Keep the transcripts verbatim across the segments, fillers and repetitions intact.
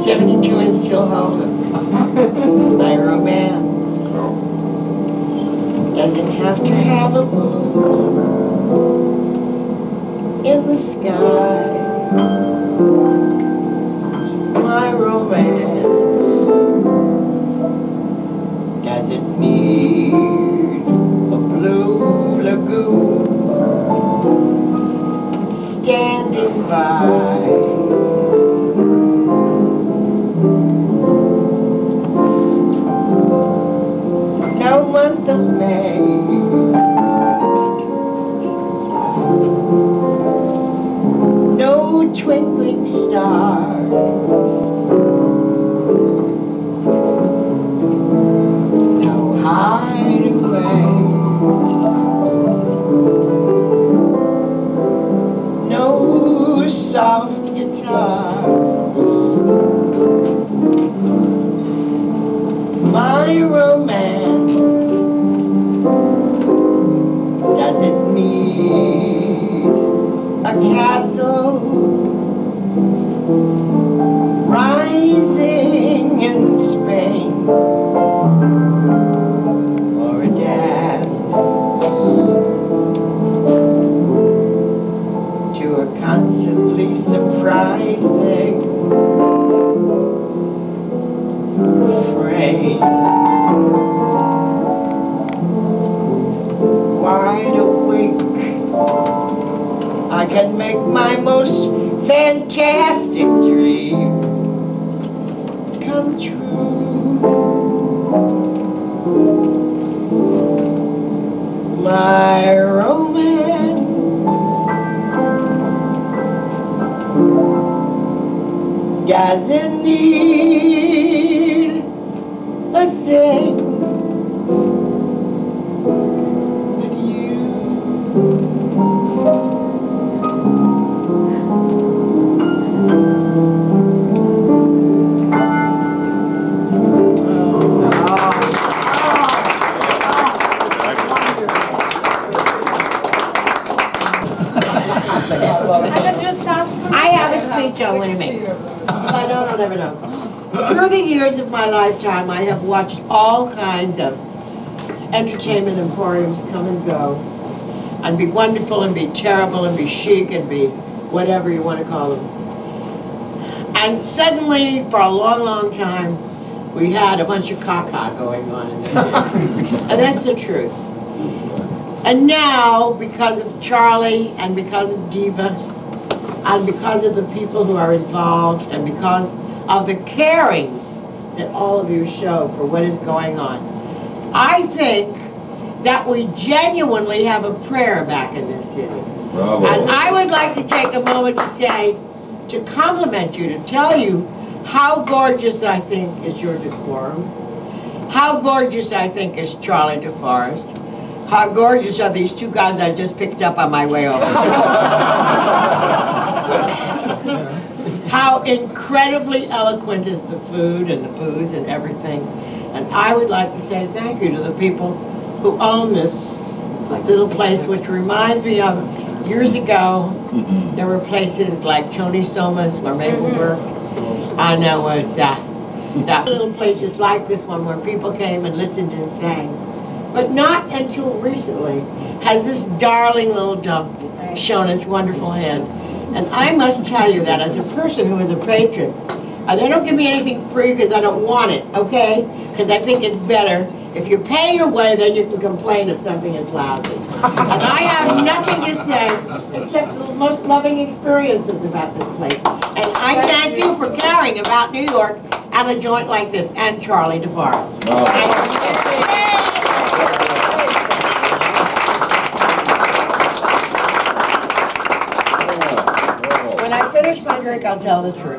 seventy-two and still holding. My romance doesn't have to have a moon in the sky. My romance doesn't need a blue lagoon standing by. No month of May, no twinkling stars, no hideaway, no soft guitars. My romance doesn't need a castle rising in Spain or a dance to a constantly surprising refrain. Wide awake, I can make my most fantastic dream come true. My romance doesn't need a thing. I have a speech I want to make. If I don't, I'll never know. Through the years of my lifetime, I have watched all kinds of entertainment emporiums come and go, and be wonderful and be terrible and be chic and be whatever you want to call them. And suddenly, for a long, long time, we had a bunch of caca going on in this. And that's the truth. And now, because of Charlie and because of Diva, and because of the people who are involved, and because of the caring that all of you show for what is going on, I think that we genuinely have a prayer back in this city. Bravo. And I would like to take a moment to say, to compliment you, to tell you how gorgeous I think is your decorum, how gorgeous I think is Charlie DeForest, how gorgeous are these two guys I just picked up on my way over. How incredibly eloquent is the food and the booze and everything. And I would like to say thank you to the people who own this little place, which reminds me of years ago, there were places like Tony Soma's where Mabel worked, and there was uh, that little places like this one where people came and listened and sang. But not until recently has this darling little dump shown its wonderful hand. And I must tell you that as a person who is a patron, uh, they don't give me anything free because I don't want it, okay? Because I think it's better. If you pay your way, then you can complain if something is lousy. And I have nothing to say except the most loving experiences about this place. And I thank you for caring about New York and a joint like this, and Charlie DeForest. Oh. When I finish my drink, I'll tell the truth.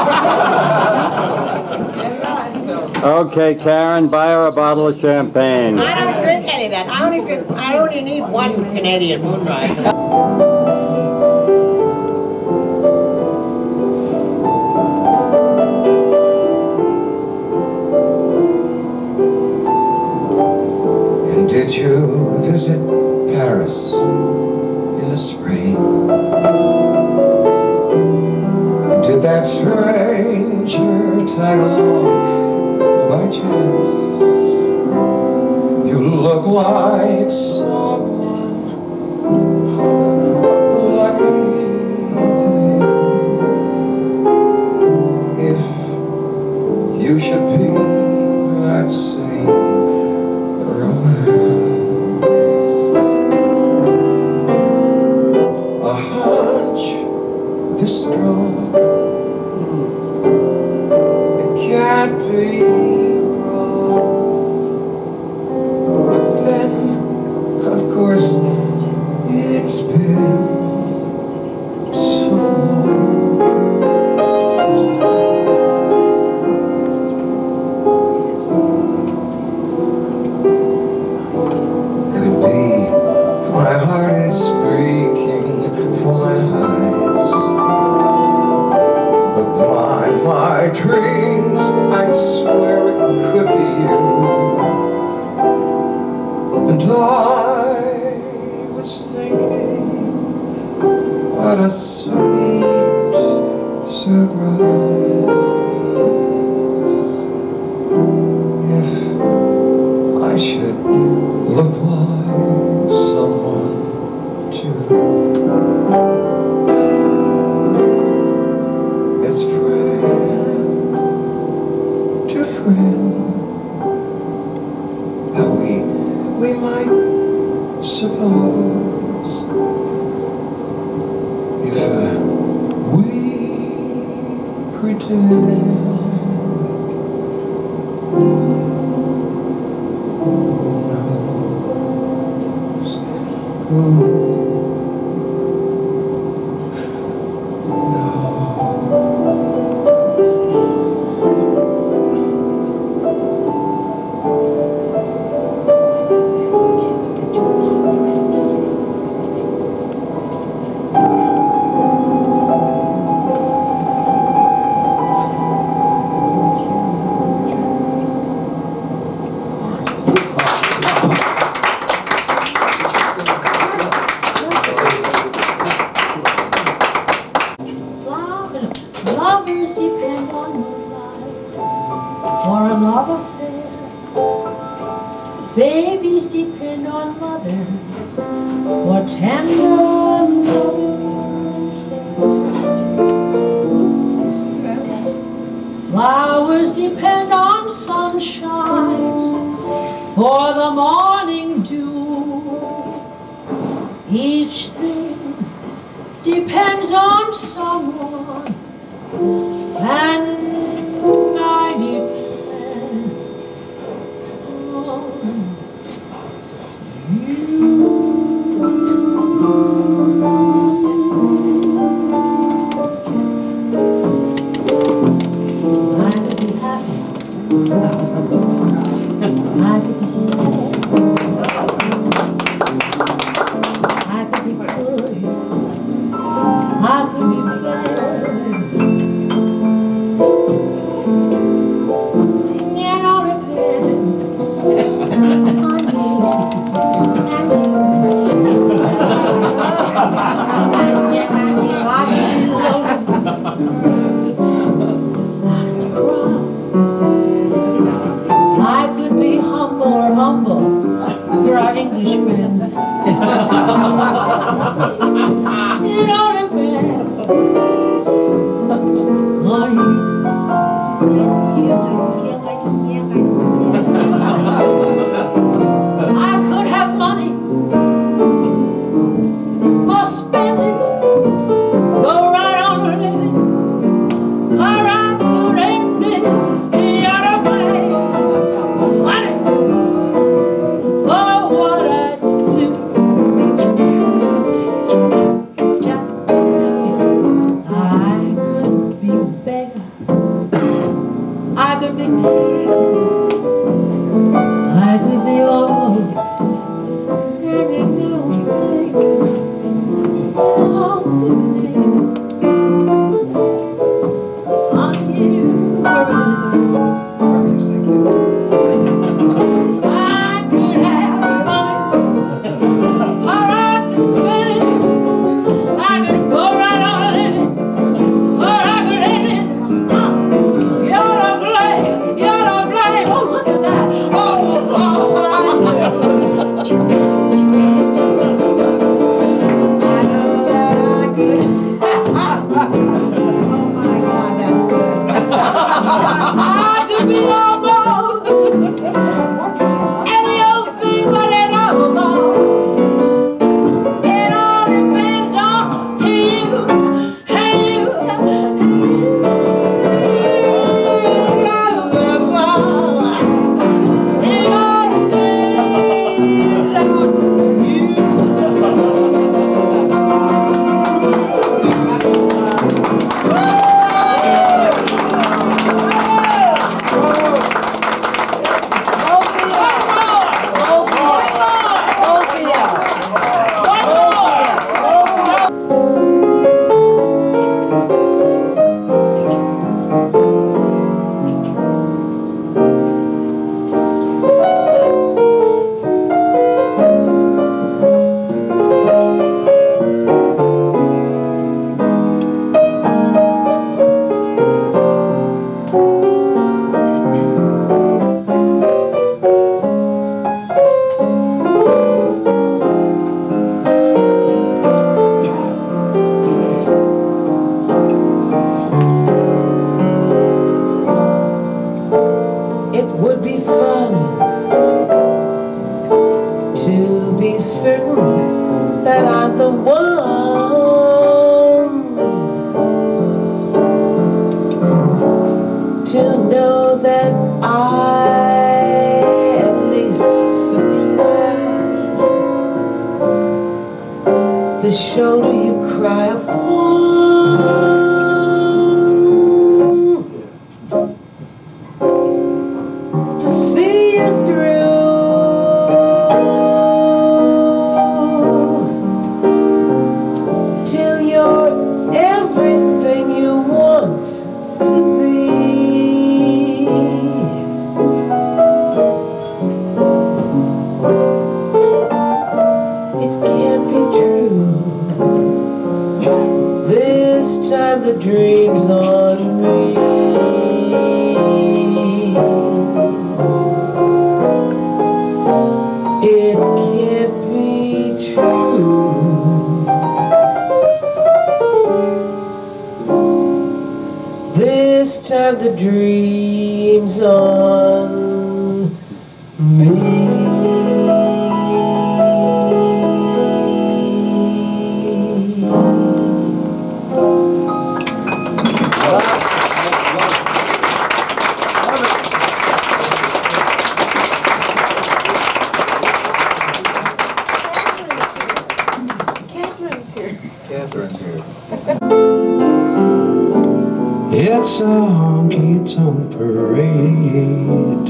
Okay, Karen, buy her a bottle of champagne. I don't drink any of that. I only drink. I only need one Canadian Moonrise. And did you visit Paris in the spring? Did that strange stranger tag along by chance. You look like someone lucky today. If you should be that same romance, a hunch this strong, it can't be wrong. But then, of course, it's been so long. Could be my heart is breaking for my eyes, but by my dreams I'd swear it could be you. And I was thinking, what a sweet surprise if I should look like someone too. As friend to friend, how we we might suppose if uh, we pretend. Who knows? Who Lovers depend on moonlight for a love affair. Babies depend on mothers for tender loving care. Flowers depend on sunshine for the morning dew. Each thing depends on someone, and I depend on you. I could be happy, I could be sad, I could be good, I could be bad. I could be humble or humble for our English friends. It all depends on you. I could have money for spending, go right on living, or I could end it the other way. Money for what I do. I could be a beggar, I could be king, I could be lost, and I know all the on you. I could have money, or I could spend it. I could go right on living, or I could end it. to know that I at least supply the shoulder you cry upon, to see you through till you're everything you want to be. It can't be true. This time the dream's on me. It can't be true. This time the dream's on me. Catherine's here. Catherine's here. It's a honky-tonk parade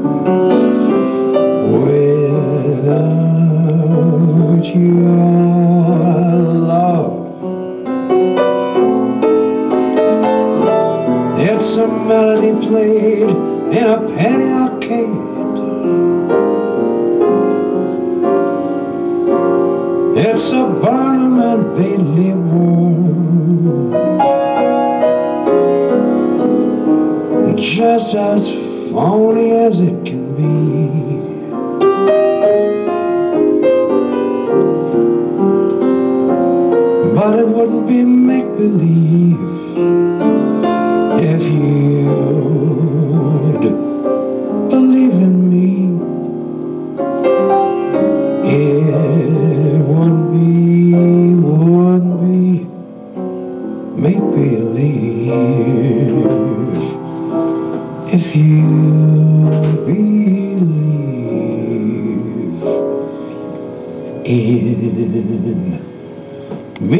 without your love. It's a melody played in a penny arcade. It's a Barnum and Bailey world, just as phony as it can be. But it wouldn't be make-believe if you'd believe in me. It wouldn't be, wouldn't be make-believe if you believe in me.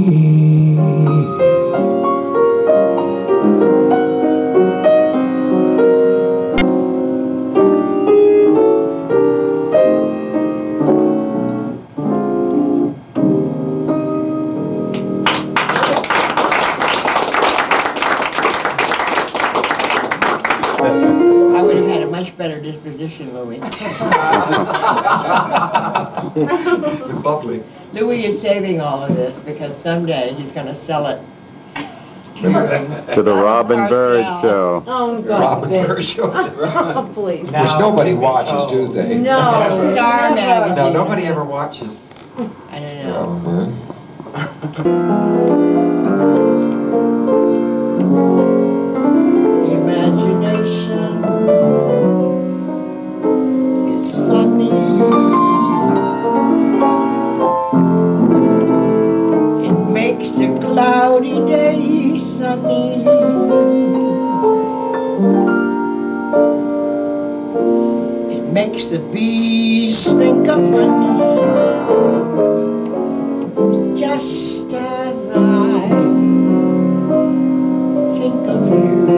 I would have had a much better disposition, Louis. Bubbly. Louis is saving all of this because someday he's going to sell it To the Robin Bird Parcel. Show. Oh, God. Robin Ben. Bird Show. Oh, please. Which nobody watches, do they? No. Star Magazine. No, nobody ever watches. I don't know. Robin Imagination is funny. It makes a cloudy day sunny. It makes the bees think of honey, just as I think of you.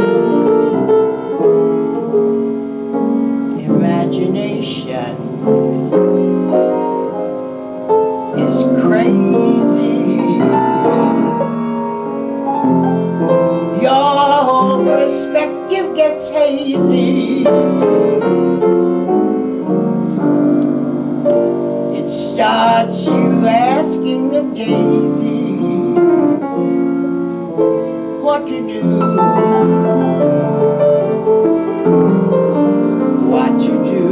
Imagination is crazy. Your whole perspective gets hazy. It starts you asking the daisy what to do, what to do.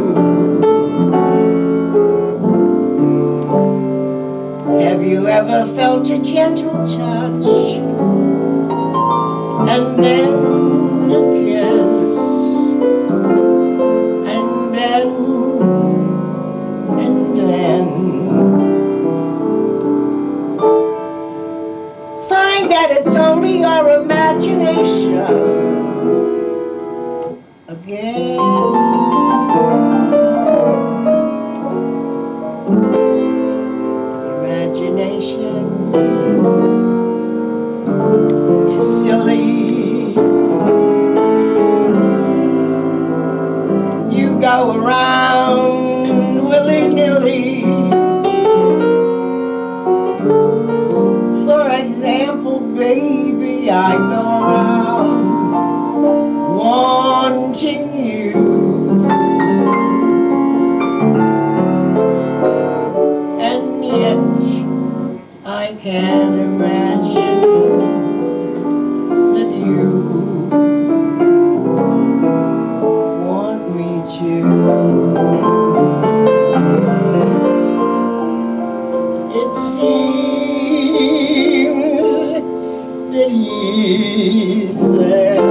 Have you ever felt a gentle touch and then a kiss, and then, and then find that it's only your imagination baby, I go around wanting you, and yet I can't imagine that you want me to. It seems that he's there.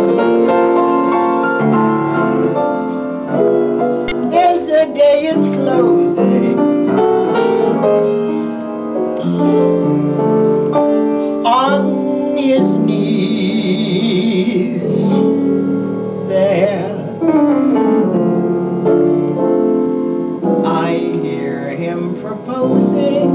As the day is closing on his knees there, I hear him proposing.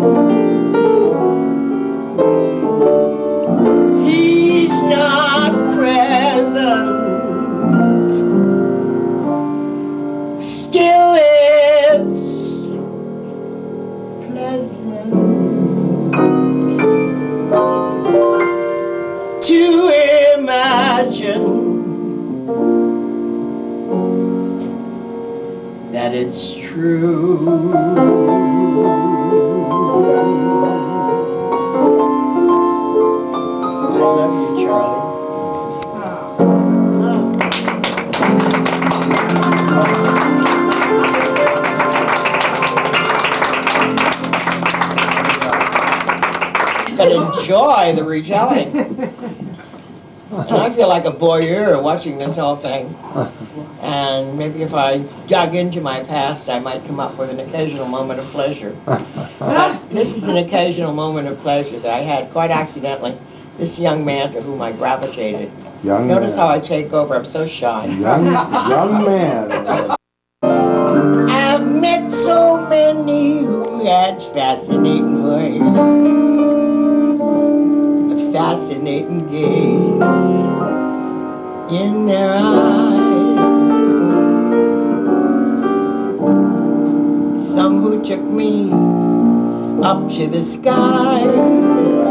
He's not present, still it's pleasant to imagine that it's true. I love you, Charlie. But enjoy the retelling. And I feel like a voyeur watching this whole thing. And maybe if I dug into my past, I might come up with an occasional moment of pleasure. But this is an occasional moment of pleasure that I had quite accidentally. This young man to whom I gravitated. Young Notice man. how I take over, I'm so shy. Young, young man. I've met so many who had fascinating ways, a fascinating gaze in their eyes. Some who took me up to the skies,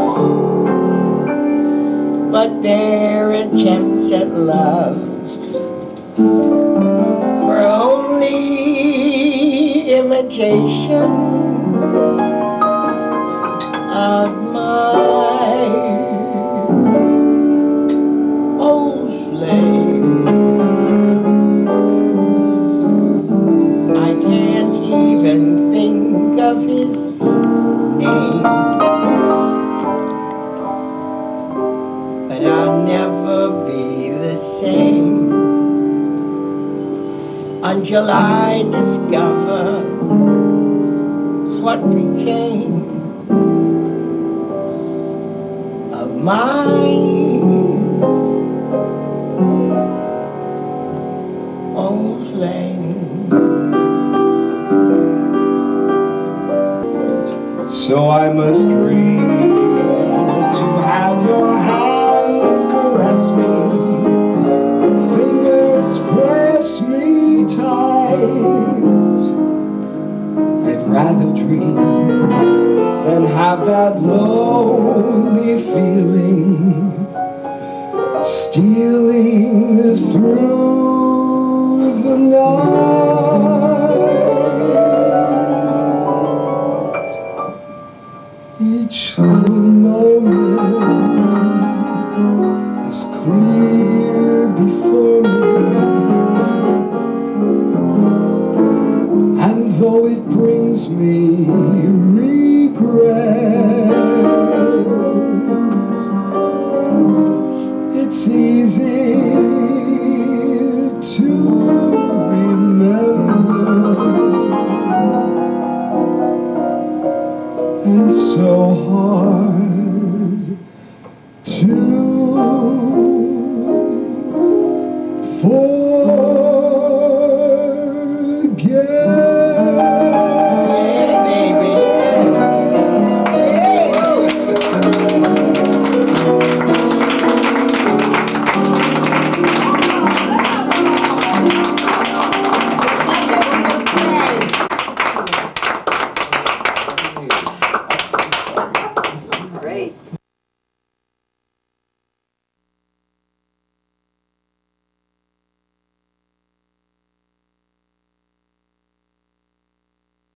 but their attempts at love were only imitations of my old flame. I can't even think of his name, but I'll never be the same until I discover what became of my old flame. So I must dream to have your hand caress me, fingers press me tight. I'd rather dream than have that lonely feeling stealing through the night. Each little moment is clear before me, and though it brings me regret, it's easy to remember, and so hard to forget.